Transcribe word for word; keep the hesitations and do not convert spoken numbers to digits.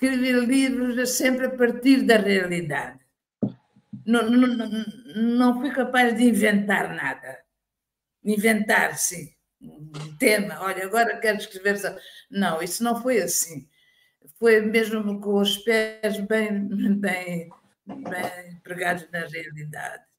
escrever livros sempre a partir da realidade. Não, não, não, não fui capaz de inventar nada. Inventar, sim, um tema. Olha, agora quero escrever... Não, isso não foi assim. Foi mesmo com os pés bem, bem, bem pregados na realidade.